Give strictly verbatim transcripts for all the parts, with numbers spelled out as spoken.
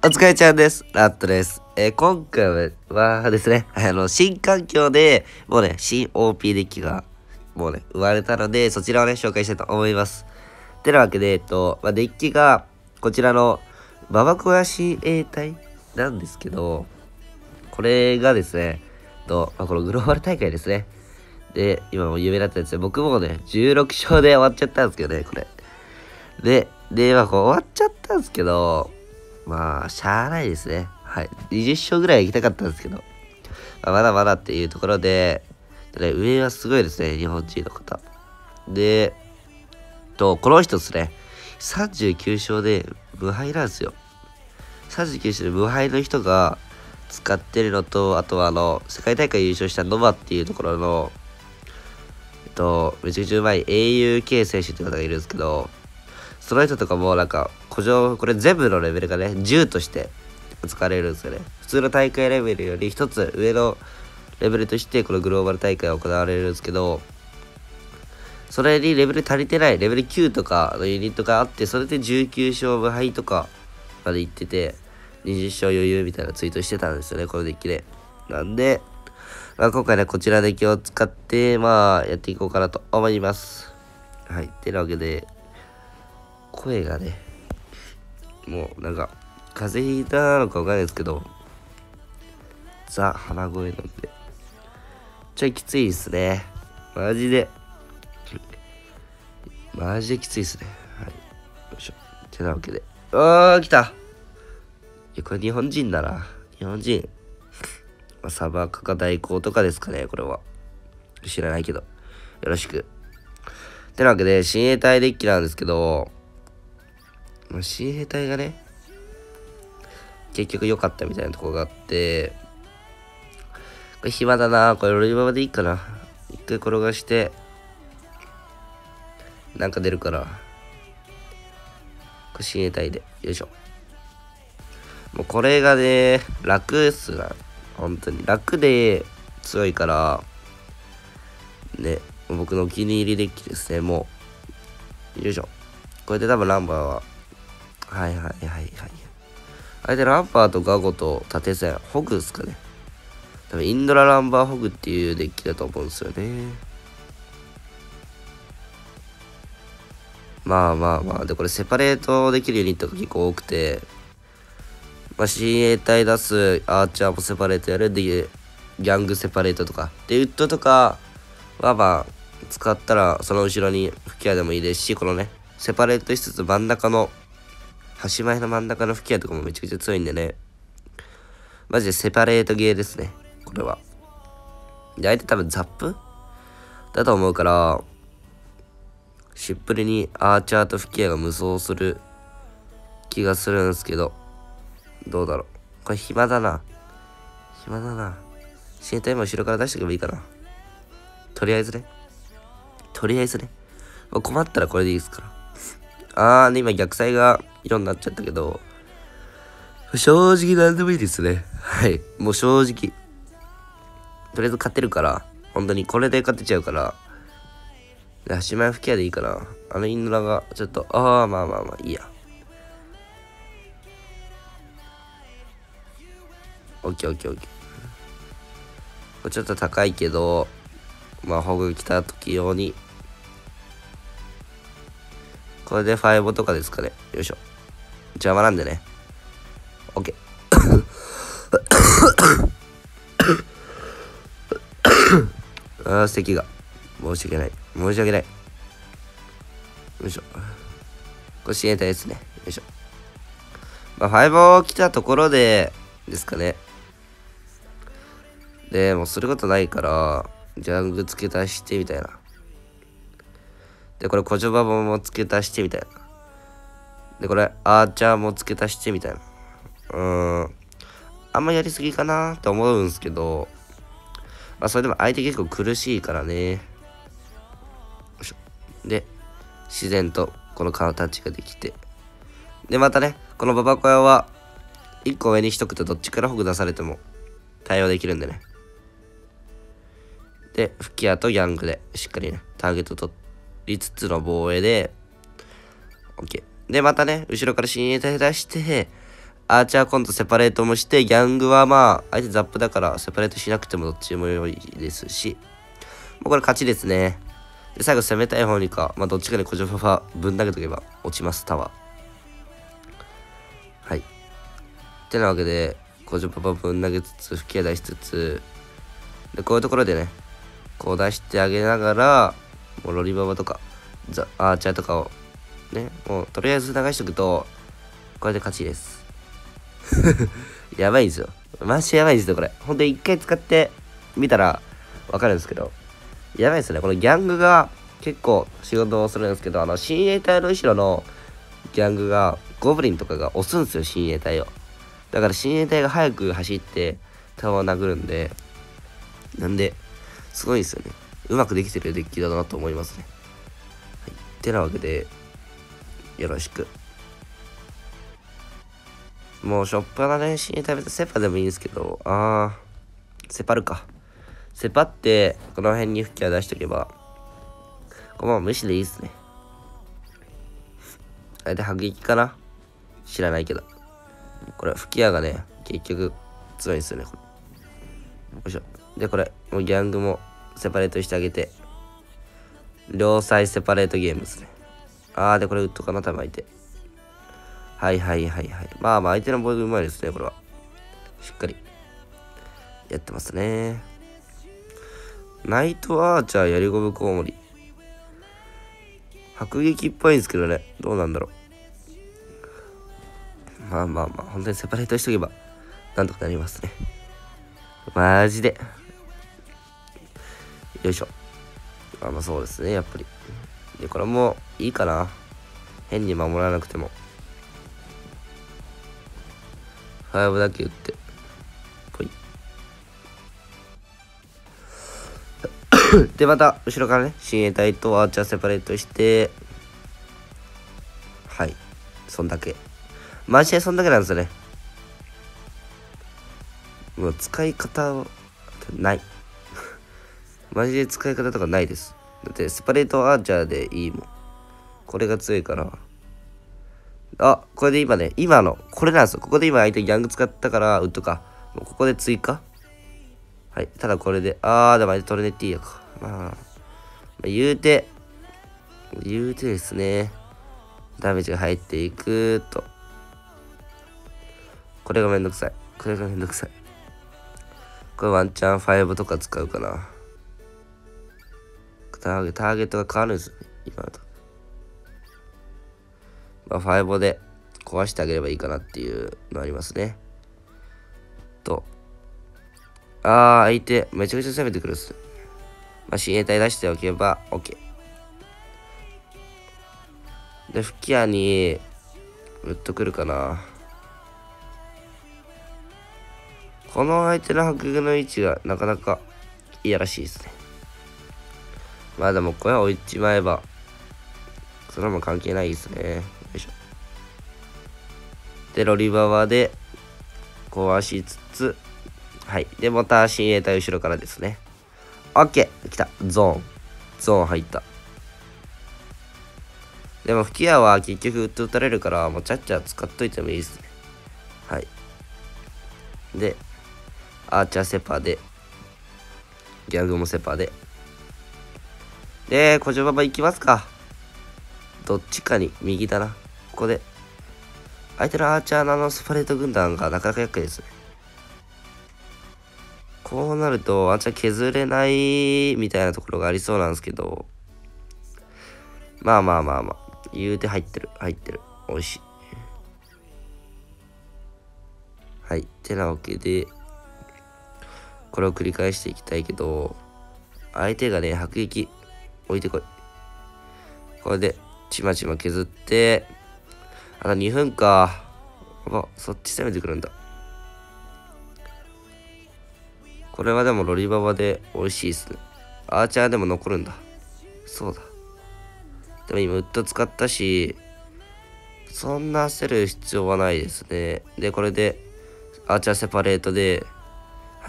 お疲れちゃんです。ラットです。えー今回はですね、あの、新環境で、もうね、新 オーピー デッキが、もうね、生まれたので、そちらをね、紹介したいと思います。てなわけで、えっと、まあ、デッキが、こちらの、ババコヤ親衛隊なんですけど、これがですね、と、まあ、このグローバル大会ですね。で、今も有名だったやつで、僕もね、じゅうろく勝で終わっちゃったんですけどね、これ。で、で、まあ、こう終わっちゃったんですけど、まあ、しゃあないですね。はい。にじゅっ勝ぐらい行きたかったんですけど、まあ、まだまだっていうところで、でね、上はすごいですね、日本人の方。で、と、この人ですね、さんじゅうきゅう勝で無敗なんですよ。さんじゅうきゅう勝で無敗の人が使ってるのと、あとはあの、世界大会優勝したノバっていうところの、えっと、めちゃくちゃうまい エーユーケー 選手って方がいるんですけど、その人とかもなんか、古城、これ全部のレベルがね、じゅうとして使われるんですよね。普通の大会レベルより一つ上のレベルとして、このグローバル大会が行われるんですけど、それにレベル足りてない、レベルきゅうとかのユニットがあって、それでじゅうきゅう勝無敗とかまで行ってて、にじゅっ勝余裕みたいなツイートしてたんですよね、このデッキで。なんで、まあ、今回ね、こちらデッキを使って、まあ、やっていこうかなと思います。はい。てなわけで、声がね、もうなんか、風邪ひいたのかわかんないですけど、ザ・鼻声なんで、ちょいきついですね。マジで、マジできついですね。はい。よいしょ。てなわけで、あー、来た。いや、これ日本人だな。日本人。まあ、サバカか大根とかですかね、これは。知らないけど。よろしく。てなわけで、親衛隊デッキなんですけど、まあ、親衛隊がね、結局良かったみたいなところがあって、これ暇だな。これ俺今までいいかな。一回転がして、なんか出るから。これ親衛隊で。よいしょ。もうこれがね、楽っすな。本当に。楽で強いから、ね、僕のお気に入りデッキですね、もう。よいしょ。これで多分ランバーは、はいはいはいはい。あれでランバーとガゴと縦線、ホグっすかね。多分インドラランバーホグっていうデッキだと思うんですよね。まあまあまあ。で、これセパレートできるユニットが結構多くて、まあ、親衛隊出すアーチャーもセパレートやるで、ギャングセパレートとか。で、ウッドとかはまあ、使ったらその後ろに吹き矢でもいいですし、このね、セパレートしつつ真ん中の、端前の真ん中の吹き矢とかもめちゃくちゃ強いんでね。マジでセパレートゲーですね、これは。で、相手多分ザップだと思うから、シンプルにアーチャーと吹き矢が無双する気がするんですけど、どうだろう。これ暇だな。暇だな。親衛隊も後ろから出しておけばいいかな。とりあえずね。とりあえずね。困ったらこれでいいですから。あーね、今逆サイが色になっちゃったけど、正直何でもいいですね。はい。もう正直。とりあえず勝てるから、本当にこれで勝てちゃうから、足前吹き矢でいいかな。あのインドラが、ちょっと、ああ、まあまあまあ、いいや。オッケーオッケーオッケー。これちょっと高いけど、まあ、ホグ来た時用に、これでファイブとかですかね。よいしょ。邪魔なんでね。オッケー。ああ、咳が。申し訳ない。申し訳ない。よいしょ。これ親衛隊ですね。よいしょ。まあ、ファイブを来たところで、ですかね。で、もうすることないから、ジャング付け足してみたいな。で、これ、コジョバボも付け足してみたいな。で、これ、アーチャーも付け足してみたいな。うーん。あんまやりすぎかなって思うんすけど、まあ、それでも相手結構苦しいからね。よいしょ。で、自然とこの形ができて。で、またね、このババコヤは、いっこ上にしとくとどっちからホグ出されても対応できるんでね。で、吹き矢とギャングでしっかりね、ターゲット取りつつの防衛で、OK。で、またね、後ろから親衛隊出して、 アーチャー今度セパレートもして、ギャングはまあ、相手ザップだからセパレートしなくてもどっちでも良いですし、もうこれ勝ちですね。で、最後攻めたい方にか、まあどっちかにコジョパパぶん投げとけば落ちます、タワー。はい。ってなわけで、コジョパパぶん投げつつ、吹き矢出しつつ、で、こういうところでね、こう出してあげながら、もうロリババとか、ザ・アーチャーとかを、ね、もうとりあえず流しとくと、これで勝ちです。やばいんですよ。マジやばいんですよ、これ。ほんと一回使ってみたらわかるんですけど、やばいですね。このギャングが結構仕事をするんですけど、あの、親衛隊の後ろのギャングが、ゴブリンとかが押すんですよ、親衛隊を。だから親衛隊が早く走って、タワーを殴るんで、なんで、すごいですよね。うまくできてるデッキだなと思いますね。はい。てなわけで、よろしく。もうしょっぱなね、親衛隊別にセパでもいいんですけど、あー、セパるか。セパって、この辺に吹き矢出しとけば、このまま無視でいいっすね。あれで迫撃かな、知らないけど。これ、吹き矢がね、結局、強いんですよね、これ。よいしょ。で、これ、もうギャングもセパレートしてあげて、両サイセパレートゲームですね。あー、で、これ、ウッドかな、多分相手。はいはいはいはい。まあまあ、相手のボールうまいですね、これは。しっかり。やってますね。ナイトアーチャー、やりゴムコウモリ。迫撃っぽいんですけどね。どうなんだろう。まあまあまあ、本当にセパレートしとけば、なんとかなりますね。マジで。よいしょ。あ、まあそうですね、やっぱり。で、これもいいかな。変に守らなくても。ファイブだけ打って。ぽい。で、また、後ろからね、親衛隊とアーチャーセパレートして、はい。そんだけ。マジでそんだけなんですよね。もう使い方、ない。マジで使い方とかないです。だって、セパレートアーチャーでいいもん。これが強いから。あ、これで今ね、今の、これなんですよ。ここで今相手ギャング使ったから、ウッドか。もうここで追加。はい。ただこれで、あー、でも相手トルネッティーヤか。まあ、まあ、言うて、言うてですね、ダメージが入っていくと。これがめんどくさい。これがめんどくさい。これワンチャンファイブとか使うかな。ターゲターゲットが変わるんですよね、今だと。まあ、ファイブで壊してあげればいいかなっていうのありますね。と。あー、相手、めちゃくちゃ攻めてくるっす。まあ、親衛隊出しておけば OK。で、吹き矢に、ウッとくるかな。この相手の迫撃の位置がなかなかいやらしいですね。まあでもこれは置いちまえば、それも関係ないですね。よいしょ。で、ロリババで壊しつつ、はい。で、また親衛隊後ろからですね。OK! 来た。ゾーン。ゾーン入った。でも吹き矢は結局ウッド打たれるから、もうちゃっちゃ使っといてもいいですね。はい。で、アーチャーセパで、ギャングもセパで。で、コジョババ行きますか。どっちかに右だな。ここで。相手のアーチャーのあのスパレート軍団がなかなか厄介ですね。こうなると、アーチャー削れないみたいなところがありそうなんですけど。まあまあまあまあ。言うて入ってる。入ってる。美味しい。はい。てなわけで、これを繰り返していきたいけど、相手がね、迫撃置いてこい。これで、ちまちま削って、あとにふんか。あ、そっち攻めてくるんだ。これはでもロリババで美味しいですね。アーチャーでも残るんだ。そうだ。でも今ウッド使ったし、そんな焦る必要はないですね。で、これで、アーチャーセパレートで、はい。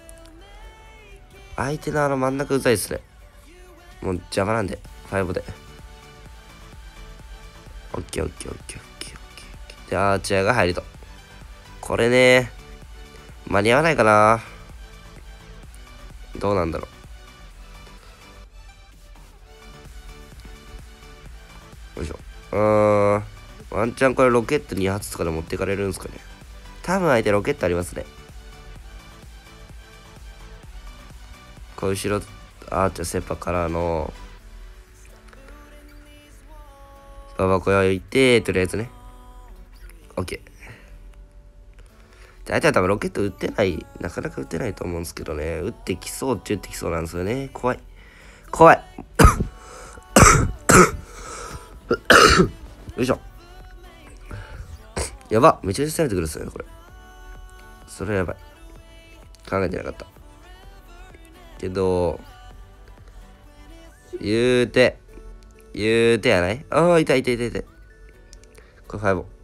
相手のあの真ん中うざいですね。もう邪魔なんで、ファイブで。オッケーオッケーオッケーオッケーオッケー。で、アーチャーが入ると。 これね、間に合わないかな。どうなんだろう。よいしょ。うーん。ワンチャンこれロケットに発とかで持っていかれるんですかね。多分相手ロケットありますね。こう後ろ、アーチャーセパからの、ババコヤを置いて、とりあえずね。オッケー。相手は多分ロケット撃ってない、なかなか撃ってないと思うんですけどね。撃ってきそうって撃ってきそうなんですよね。怖い。怖い。よいしょ。やば。めちゃくちゃ攻めてくるっすね、これ。それやばい。考えてなかった。けど、言うて、言うてやないああ、痛い痛い痛い痛い。これファイブ。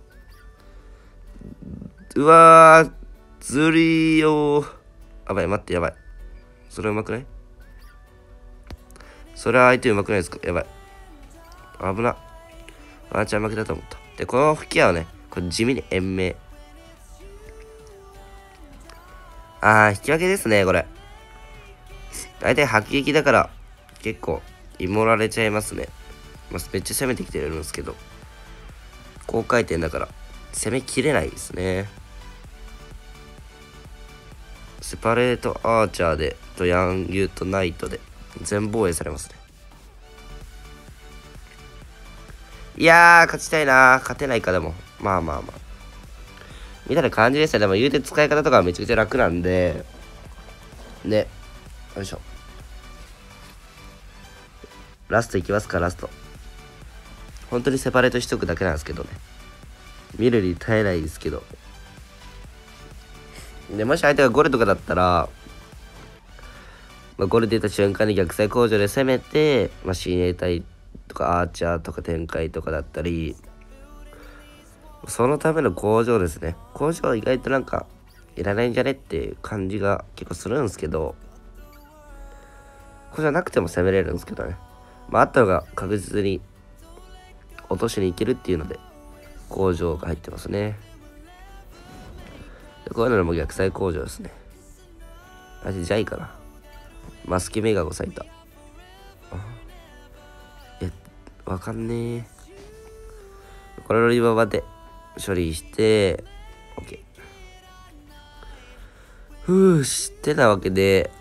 うわー、ずりーよー。やばい、待って、やばい。それうまくないそれは相手うまくないですかやばい。危な。ワンチャン負けだと思った。で、この吹き矢はね、これ地味に延命。あー、引き分けですね、これ。大体迫撃だから、結構、イモられちゃいますね。まあ、めっちゃ攻めてきてるんですけど、高回転だから、攻めきれないですね。セパレートアーチャーで、とヤンユーとナイトで、全防衛されますね。いやー、勝ちたいなー。勝てないか、でも。まあまあまあ。みたいな感じでしたね。でも言うて使い方とかはめちゃくちゃ楽なんで、ね。よいしょ。ラストいきますか、ラスト。本当にセパレートしとくだけなんですけどね。見るに耐えないですけど。で、もし相手がゴレとかだったら、まあ、ゴレ出た瞬間に逆サイ工場で攻めて、まあ、親衛隊とかアーチャーとか展開とかだったり、そのための工場ですね。工場は意外となんか、いらないんじゃねっていう感じが結構するんですけど、これじゃなくても攻めれるんですけどね。まあ、あった方が確実に落としに行けるっていうので、工場が入ってますね。でこういうのも逆サイ工場ですね。あれ、ジャイかな。マスケメガゴ咲いた。いや、わかんねえ。これのリババで処理して、OK。ふうしてたわけで、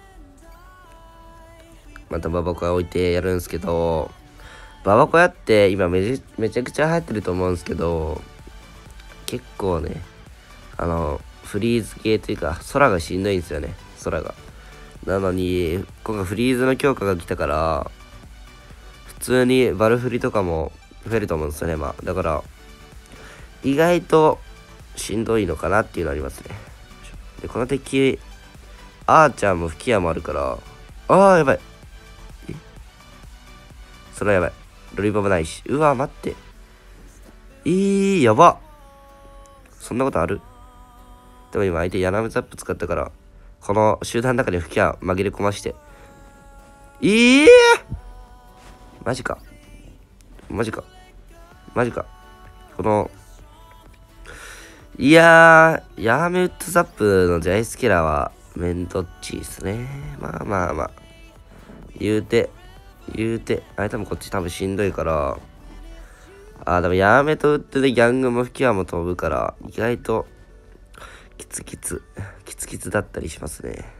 またババコヤ置いてやるんですけど、ババコヤって今めちめちゃくちゃ流行ってると思うんですけど、結構ね、あの、フリーズ系というか、空がしんどいんですよね、空が。なのに、今回フリーズの強化が来たから、普通にバルフリとかも増えると思うんですよね、まあ。だから、意外としんどいのかなっていうのありますね。で、この敵、アーチャーも吹き矢もあるから、あー、やばい。えそれはやばい。ロリバもないし。うわ、待って。えー、やば。そんなことある？でも今相手ヤナムザップ使ったから、この集団の中に吹き矢紛れ込まして。えー、マジか。マジか。マジか。この、いやー、ヤーメウッドザップのジャイスキラーはメントッチーですね。まあまあまあ。言うて、言うて、相手もこっち多分しんどいから、あー、でもヤーメと打ってでギャングも吹き矢も飛ぶから、意外と、キツキツ、キツキツだったりしますね。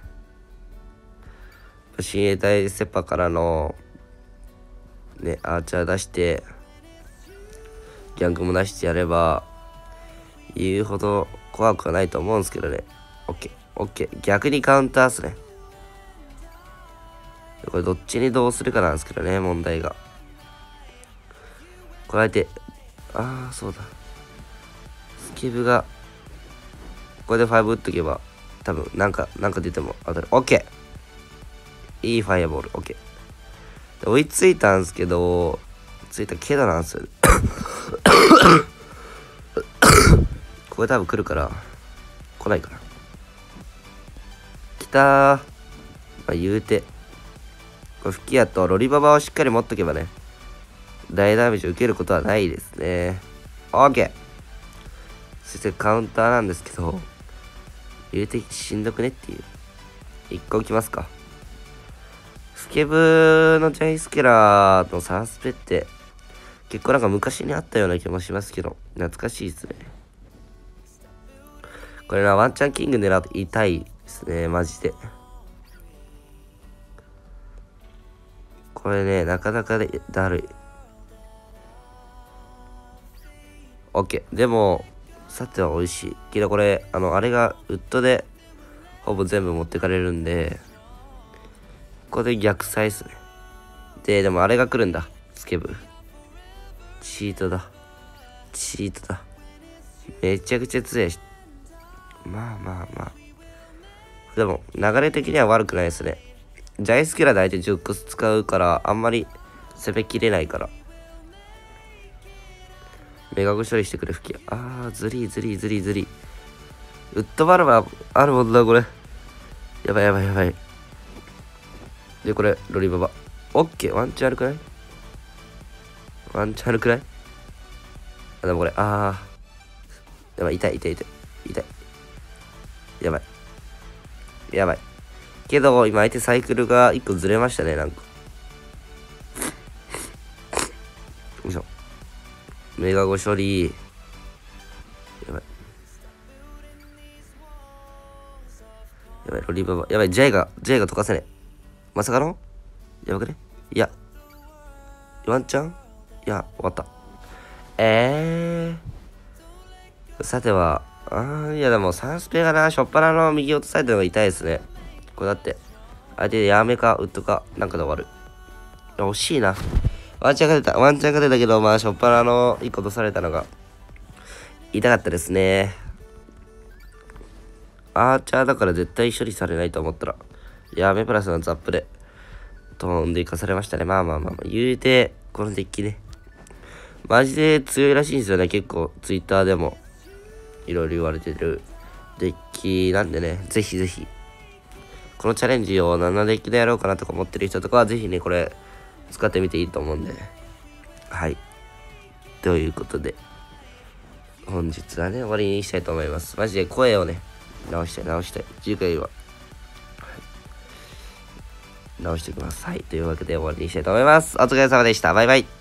親衛隊セパからの、ね、アーチャー出して、ギャングも出してやれば、言うほど怖くはないと思うんですけどね。オッケー、オッケー。逆にカウンターっすね。これどっちにどうするかなんですけどね、問題が。これ相手、ああ、そうだ。スケブが、これでファイブ打っとけば、多分、なんか、なんか出ても当たる。オッケー。いいファイアボール、オッケー。で追いついたんですけど、ついたけどなんですよ。これ多分来るから、来ないかな。来たー。まあ、言うて。これ吹き矢とロリババをしっかり持っとけばね、大ダメージを受けることはないですね。オーケー。 そしてカウンターなんですけど、言うてしんどくねっていう。一個置きますか。スケブのジャイスケラーのサースペって結構なんか昔にあったような気もしますけど、懐かしいですね。これな、ワンチャンキング狙いたいですね、マジで。これね、なかなかでだるい。オッケー。でも、さては美味しい。けどこれ、あの、あれがウッドでほぼ全部持ってかれるんで、ここで逆サイっすね。で、でもあれが来るんだ。スケブ。チートだ。チートだ。めちゃくちゃ強いし。まあまあまあ。でも、流れ的には悪くないですね。ジャイスキラ大体じゅっこ使うから、あんまり攻めきれないから。メガゴ処理してくれ、吹き。あー、ズリーズリーズリーズリー。ウッドバルバあるもんだ、これ。やばいやばいやばい。で、これ、ロリババ。オッケー、ワンチャンあるくない？ワンチャンあるくない？あ、でもこれ、あー。やばい、痛い痛い痛い。痛い。やばい。やばい。けど、今相手サイクルがいっこずれましたね、なんか。よいしょ。メガゴ処理。やばい。やばい、ロリババ。やばい、ジャイが、ジャイが溶かせねえ。まさかのやばくね？いや。ワンチャン？いや、終わった。えー。さては、あー、いやでもサンスペがな、しょっぱなの右落とされたのが痛いですね。これだって、相手でやめか、ウッドか、なんかで終わる。いや、惜しいな。ワンチャンが出た。ワンチャンが出たけど、まあ、しょっぱなのいっこ落とされたのが、痛かったですね。アーチャーだから絶対処理されないと思ったら、やめプラスのザップで、飛んでいかされましたね。まあまあまあまあ、言うて、このデッキね。マジで強いらしいんですよね。結構、ツイッターでも、いろいろ言われてるデッキなんでね、ぜひぜひ、このチャレンジを何のデッキでやろうかなとか思ってる人とかは、ぜひね、これ、使ってみていいと思うんで。はい。ということで、本日はね、終わりにしたいと思います。マジで声をね、直したい、直したい。次回は、直してください。というわけで終わりにしたいと思います。お疲れ様でした。バイバイ。